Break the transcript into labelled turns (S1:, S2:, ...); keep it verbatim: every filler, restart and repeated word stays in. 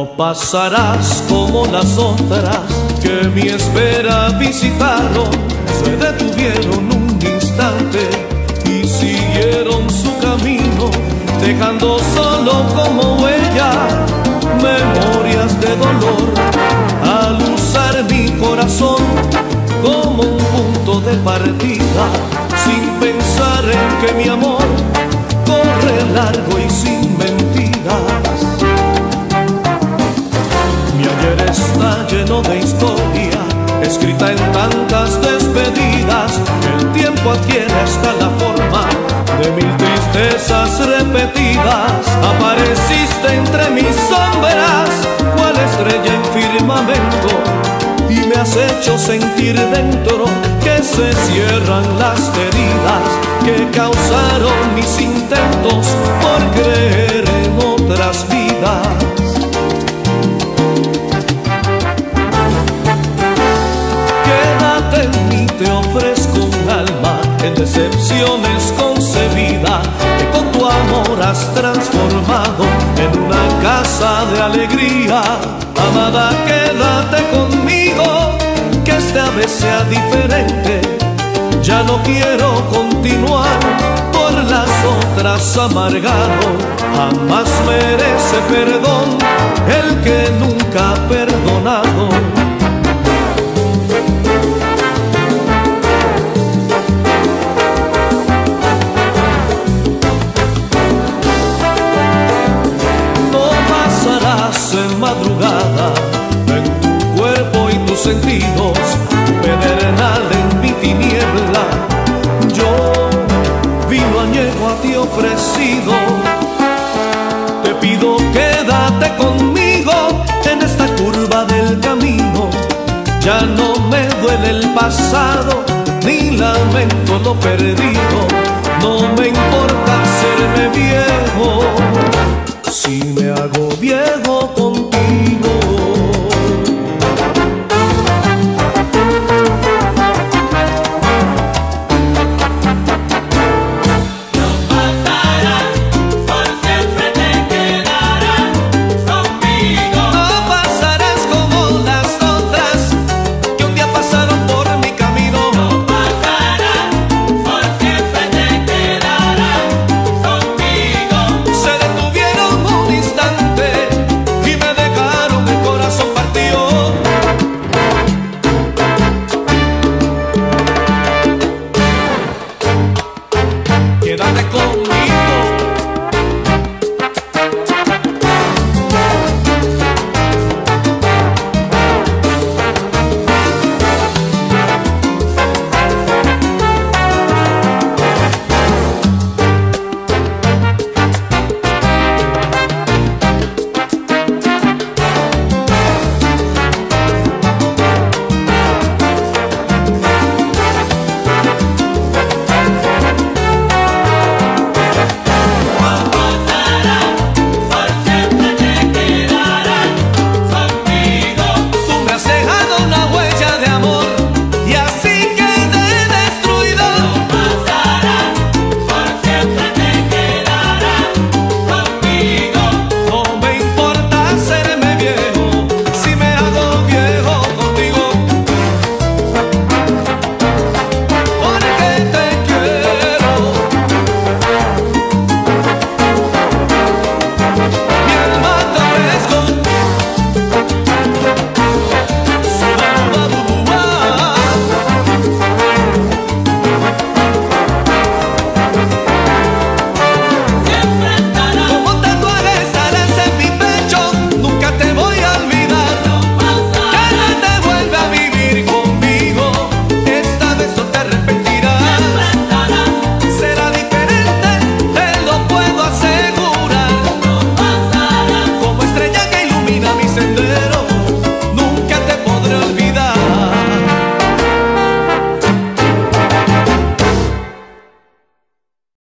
S1: No pasarás como las otras que mi espera visitaron, se detuvieron un instante y siguieron su camino, dejando solo como huella memorias de dolor. Al usar mi corazón como un punto de partida, sin pensar en que mi amor corre largo y sin mentiras. Mi ayer está lleno de historia, escrita en tantas despedidas. El tiempo adquiere hasta la forma de mil tristezas repetidas. Apareciste entre mis sombras, cual estrella en firmamento, y me has hecho sentir dentro que se cierran las heridas que causaron mis intentos por creer en otras vidas. Quédate en mí, te ofrezco un alma en decepciones concebida, que con tu amor has transformado en una casa de alegría. Amada, quédate conmigo, que esta vez sea diferente. Ya no quiero continuar por las otras amargado. Jamás merece perdón el que nunca ha perdonado. En madrugada, en tu cuerpo y tus sentidos, pedernal en mi tiniebla. Yo, vino añejo a ti ofrecido, te pido quédate conmigo en esta curva del camino. Ya no me duele el pasado, ni lamento lo perdido. No me importa hacerme viejo, si me hago viejo